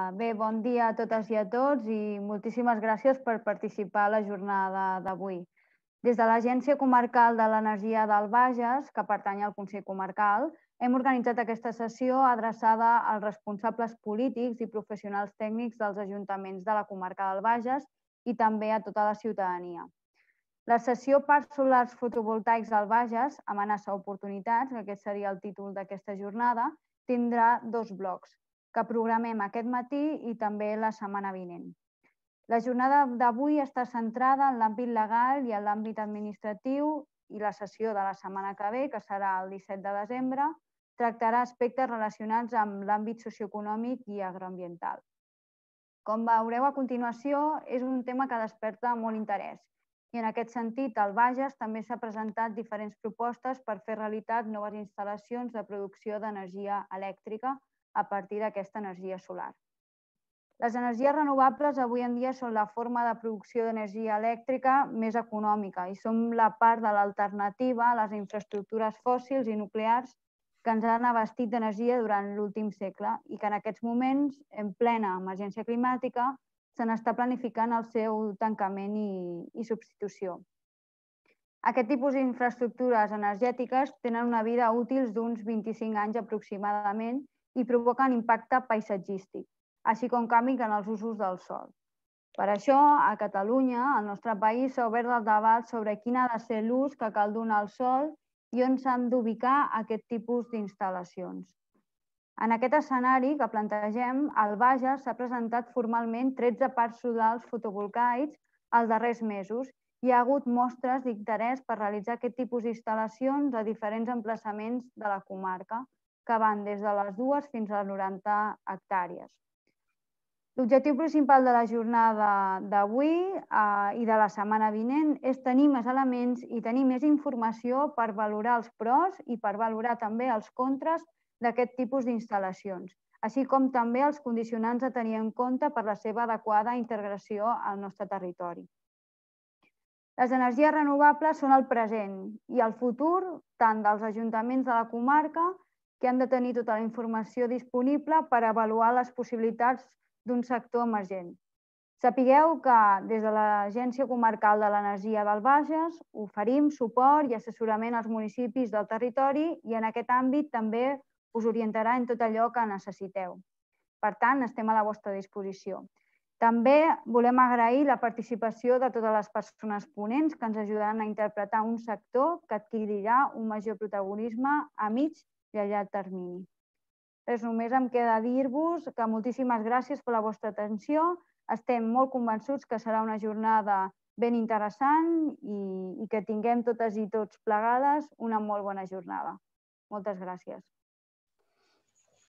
Bé, bon dia a totes i a tots i moltíssimes gràcies per participar a la jornada d'avui. Des de l'Agència Comarcal de l'Energia del Bages, que pertany al Consell Comarcal, hem organitzat aquesta sessió adreçada als responsables polítics i professionals tècnics dels ajuntaments de la comarca del Bages i també a tota la ciutadania. La sessió Parcs Solars Fotovoltaics al Bages, amenaça oportunitats, que aquest seria el títol d'aquesta jornada, tindrà dos blocs, que programem aquest matí i també la setmana vinent. La jornada d'avui està centrada en l'àmbit legal i en l'àmbit administratiu i la sessió de la setmana que ve, que serà el 17 de desembre, tractarà aspectes relacionats amb l'àmbit socioeconòmic i agroambiental. Com veureu a continuació, és un tema que desperta molt interès i en aquest sentit al Bages també s'ha presentat diferents propostes per fer realitat noves instal·lacions de producció d'energia elèctrica a partir d'aquesta energia solar. Les energies renovables avui en dia són la forma de producció d'energia elèctrica més econòmica i són la part de l'alternativa a les infraestructures fòssils i nuclears que ens han abastit d'energia durant l'últim segle i que en aquests moments, en plena emergència climàtica, se n'està planificant el seu tancament i substitució. Aquest tipus d'infraestructures energètiques tenen una vida útil d'uns 25 anys aproximadament i provoquen impacte paisatgístic, així com canvis en els usos del sòl. Per això, a Catalunya, al nostre país, s'ha obert el debat sobre quin ha de ser l'ús que cal donar al sòl i on s'han d'ubicar aquest tipus d'instal·lacions. En aquest escenari que plantegem, al Bages s'ha presentat formalment 13 parcs solars fotovoltaics els darrers mesos i hi ha hagut mostres d'interès per realitzar aquest tipus d'instal·lacions a diferents emplaçaments de la comarca, que van des de les 2 fins a les 90 hectàrees. L'objectiu principal de la jornada d'avui i de la setmana vinent és tenir més elements i tenir més informació per valorar els pros i per valorar també els contres d'aquest tipus d'instal·lacions, així com també els condicionants a tenir en compte per la seva adequada integració al nostre territori. Les energies renovables són el present i el futur tant dels ajuntaments de la comarca, que han de tenir tota la informació disponible per avaluar les possibilitats d'un sector emergent. Sapigueu que des de l'Agència Comarcal de l'Energia del Bages oferim suport i assessorament als municipis del territori i en aquest àmbit també us orientarà en tot allò que necessiteu. Per tant, estem a la vostra disposició. També volem agrair la participació de totes les persones ponents que ens ajudaran a interpretar un sector que adquirirà un major protagonisme a mig i a llarg termini. Res, només em queda dir-vos que moltíssimes gràcies per la vostra atenció. Estem molt convençuts que serà una jornada ben interessant i que tinguem totes i tots plegades una molt bona jornada. Moltes gràcies.